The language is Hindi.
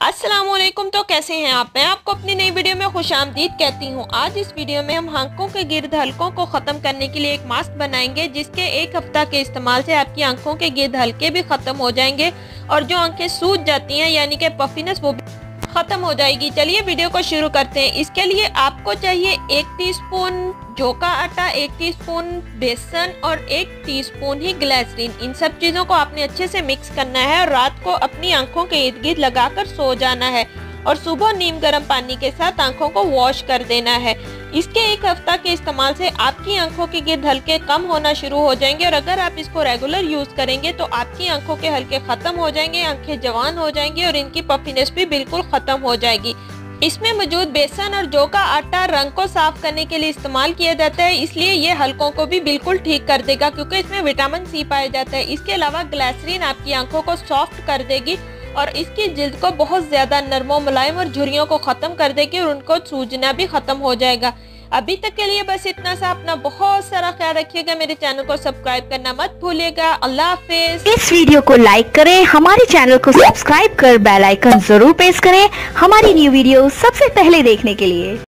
अस्सलामुअलैकुम। तो कैसे हैं आप? मैं आपको अपनी नई वीडियो में खुशामदीद कहती हूँ। आज इस वीडियो में हम आंखों के गिर्द हलकों को ख़त्म करने के लिए एक मास्क बनाएंगे, जिसके एक हफ्ता के इस्तेमाल से आपकी आंखों के गिर्द हलके भी ख़त्म हो जाएंगे और जो आंखें सूज जाती हैं यानी कि पफिनेस वो भी ख़त्म हो जाएगी। चलिए वीडियो को शुरू करते हैं। इसके लिए आपको चाहिए 1 टीस्पून जौ का आटा, 1 टीस्पून बेसन और 1 टीस्पून ही ग्लिसरीन। इन सब चीज़ों को आपने अच्छे से मिक्स करना है और रात को अपनी आंखों के इर्द गिर्द लगाकर सो जाना है और सुबह नीम गर्म पानी के साथ आंखों को वॉश कर देना है। इसके एक हफ्ता के इस्तेमाल से आपकी आंखों के गिर्द हल्के कम होना शुरू हो जाएंगे और अगर आप इसको रेगुलर यूज करेंगे तो आपकी आंखों के हल्के खत्म हो जाएंगे, आंखें जवान हो जाएंगी और इनकी पफिनेस भी बिल्कुल खत्म हो जाएगी। इसमें मौजूद बेसन और जौ का आटा रंग को साफ करने के लिए इस्तेमाल किया जाता है, इसलिए ये हलकों को भी बिल्कुल ठीक कर देगा क्योंकि इसमें विटामिन सी पाया जाता है। इसके अलावा ग्लिसरीन आपकी आंखों को सॉफ्ट कर देगी और इसकी जिल्द को बहुत ज्यादा नरम मुलायम और झुर्रियों को खत्म कर देगी और उनको सूजना भी खत्म हो जाएगा। अभी तक के लिए बस इतना सा। अपना बहुत सारा ख्याल रखिएगा। मेरे चैनल को सब्सक्राइब करना मत भूलिएगा। अल्लाह हाफिज। इस वीडियो को लाइक करें, हमारे चैनल को सब्सक्राइब कर बेल आइकन जरूर प्रेस करें हमारी न्यू वीडियो सबसे पहले देखने के लिए।